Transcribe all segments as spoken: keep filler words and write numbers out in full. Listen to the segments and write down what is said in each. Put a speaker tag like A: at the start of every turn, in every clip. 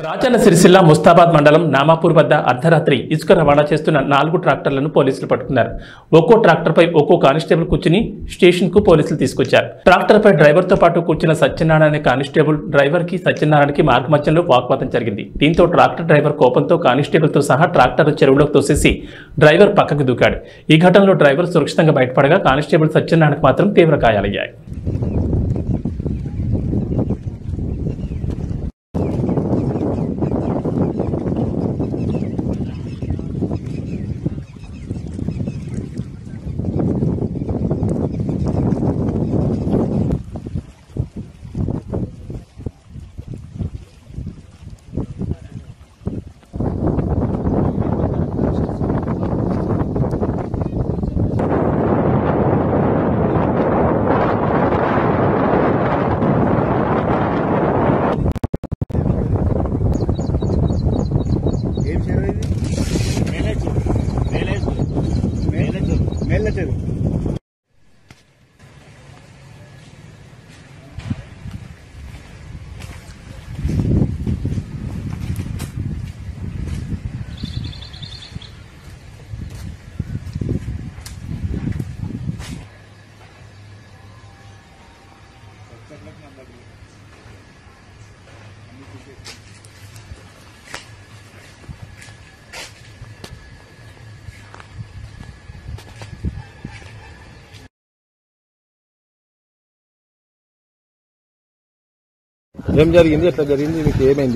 A: రాజన్న సిరిసిల్ల ముస్తాబాద్ మండలం నామాపూర్ వద్ద అర్ధరాత్రి ఇసుక రవాణా చేస్తున్న నాలుగు ట్రాక్టర్లను పోలీసులు పట్టుకున్నారు. ఒక్కో ట్రాక్టర్ పై ఒక్కో కానిస్టేబుల్ కూర్చుని స్టేషన్ కు పోలీసులు తీసుకొచ్చారు. ట్రాక్టర్ పై డ్రైవర్ తో పాటు కూర్చున్న సత్యనారాయణ అనే కానిస్టేబుల్ డ్రైవర్ కి సత్యనారాయణకి మార్గమధ్యంలో వాగ్వాదం జరిగింది. దీంతో ట్రాక్టర్ డ్రైవర్ కోపంతో కానిస్టేబుల్ తో సహా ట్రాక్టర్ చెరువులోకి తోసేసి డ్రైవర్ పక్కకు దూకాడు. ఈ ఘటనలో డ్రైవర్ సురక్షితంగా బయటపడగా కానిస్టేబుల్ సత్యనారాయణకు మాత్రం తీవ్ర గాయాలయ్యాయి.
B: ఏం జరిగింది, ఎట్లా జరిగింది, మీకు ఏమైంది?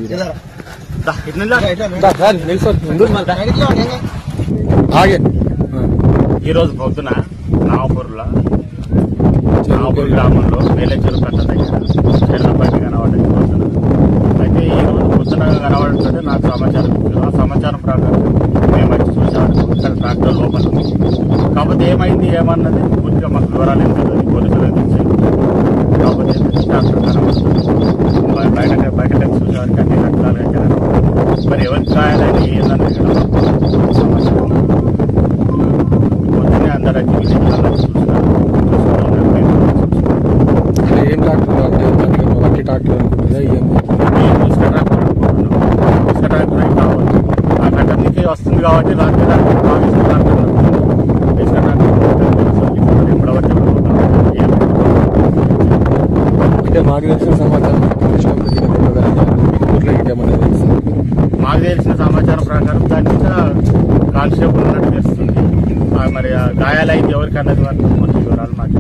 C: ఈరోజు పొద్దున నాగపూర్లో నాగపూర్ గ్రామంలో వేలేచెరు కట్ట దగ్గర చెల్లపల్లి కనబడింది పొద్దున. అయితే ఈరోజు పొద్దున కనబడుతుంటే నాకు సమాచారం ఇచ్చారు. ఆ సమాచారం ప్రకారం మేము వచ్చి చూసాము. ఇక్కడ ట్రాక్టర్ లోపల ఉంది. కాకపోతే ఏమైంది ఏమన్నది పూర్తిగా మాకు వివరాలు ఏం తెలియదు. పోలీసులు తెచ్చారు. కాకపోతే ట్రాక్టర్ కనబడుతుంది. బయట బయట చూసేవారికి అన్ని రకాలుగా కనబడుతుంది. మరి ఎవరికి కాయాలని ఏందని సమాచారం పొద్దున్నే అందరూ చూస్తున్నారు.
B: ఏం ట్రాక్టర్ వట్టి ట్రాక్టర్ అనుకుంటుందా?
C: ఇసుక ట్రాక్టర్ అనుకుంటున్నాం. ఇసుక ట్రాక్టర్ అయితే కావచ్చు. ఆ కట్ట నుంచి వస్తుంది కాబట్టి దానికి ఇసుక ట్రాక్టర్ ఇసుక ట్రాక్టర్ ఎప్పుడవచ్చి
B: అంటే మాకు తెలిసిన సమాచారం
C: మాకు తెలిసిన సమాచారం ప్రకారం దాని మీద కానిస్టేబుల్ ఉన్నట్టు తెలుస్తుంది. మరి గాయాలైంది ఎవరికి అన్నది వరకు మొత్తం వివరాలు మాకు